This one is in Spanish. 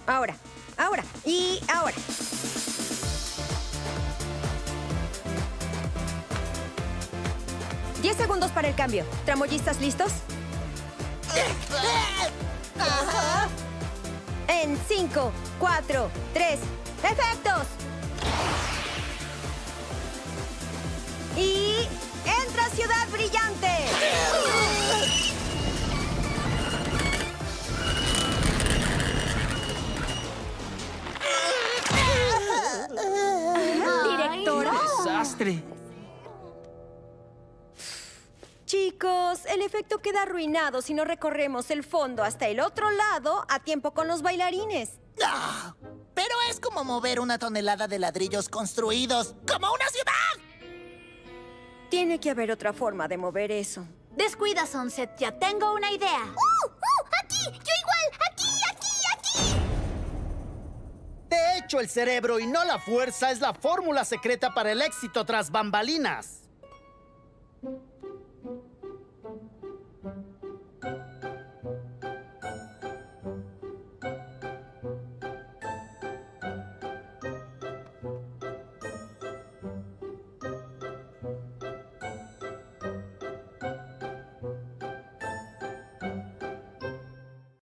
Ahora, ahora y ahora. ¡10 segundos para el cambio! ¿Tramoyistas listos? Ajá. En 5, 4, 3, ¡efectos! Y... ¡entra Ciudad Brillante! ¿Directora? ¡Desastre! Chicos, el efecto queda arruinado si no recorremos el fondo hasta el otro lado a tiempo con los bailarines. Ah, pero es como mover una tonelada de ladrillos construidos, como una ciudad. Tiene que haber otra forma de mover eso. Descuida, Sunset. Ya tengo una idea. ¡Aquí! ¡Yo igual! ¡Aquí, aquí, aquí! De hecho, el cerebro y no la fuerza es la fórmula secreta para el éxito tras bambalinas.